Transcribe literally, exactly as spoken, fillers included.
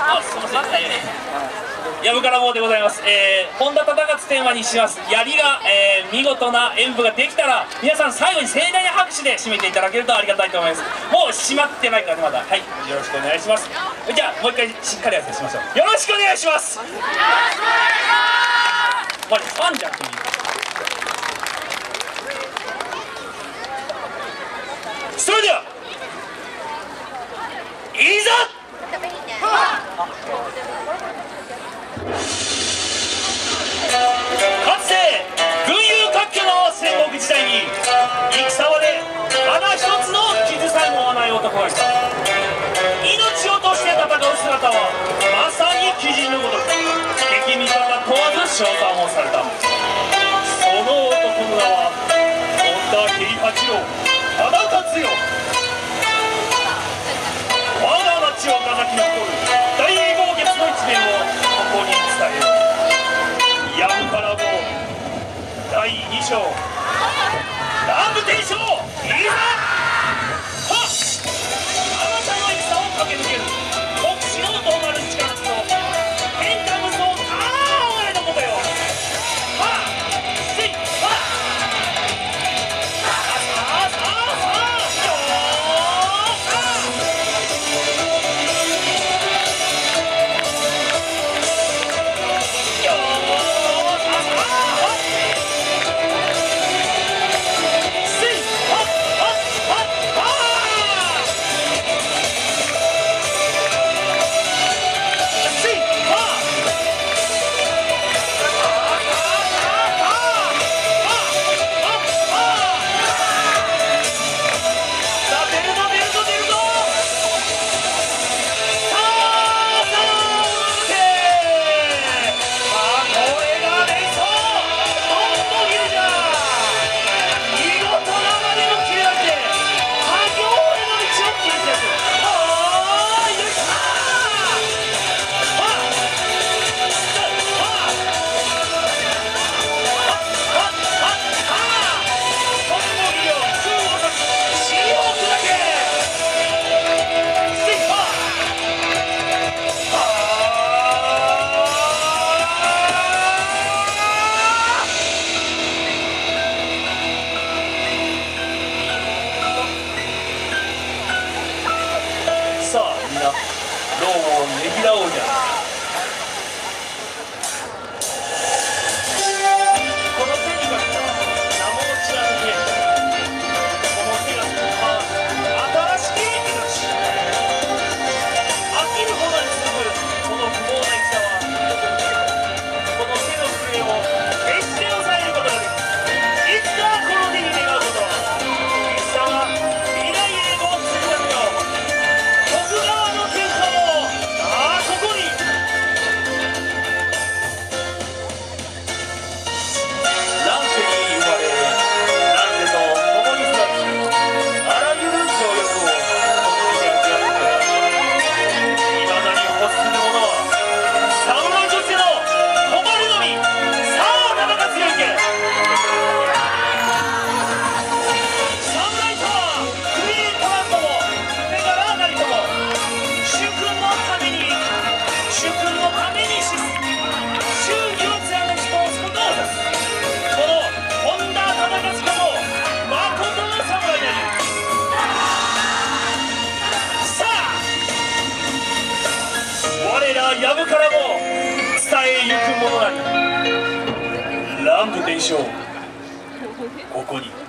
あ、すみません、やぶから棒でございます。えー、本田忠勝テーマにします。槍が、えー、見事な演舞ができたら、皆さん最後に盛大な拍手で締めていただけるとありがたいと思います。もう閉まってないからね、まだ。はい、よろしくお願いします。じゃあ、もう一回しっかりやってしましょう。よろしくお願いします。よろしくお願いします。まあね、ファンじゃん、君。それでは、いざ。かつて群雄割拠の戦国時代に戦場でただ一つの傷さえも負わない男がいた。命を賭して戦う姿はまさに鬼人のごとく、敵味方問わず称賛をされた。その男の名は本田平八郎忠勝よ。我が町を飾き残る大豪傑の一面をここに伝える。やぶから棒だいに章南部天章、いざ。はっ、あなたの戦を駆け抜ける国士のどうなる力と天下無双、ああ俺のことよ。はっ、せい、はっ、さあさあさあさあ、よーさあ。さあみんな、ローをねぎらおうじゃ。この手にかけた名も知らぬ剣、この手がつく新しき命、飽きるほどに続くこの不毛な戦は、この手の震えを決して抑えることができ、いつかこの手に願うことは戦は未来へも続くのよ。徳川の天下もああここに。乱世に生まれ乱世と共に育ち、あらゆる情欲をこの手に預かっていまだに欲する者は侍としての誉れのみ。さあ戦強いけ。侍とはクリーントランとも手柄なりとも主君のために主君のためにし忠義を貫き通すことを指す。この本田忠勝こそまことの侍である。さあ我らやぶからも伝えゆくものなり。乱舞伝承、ここに。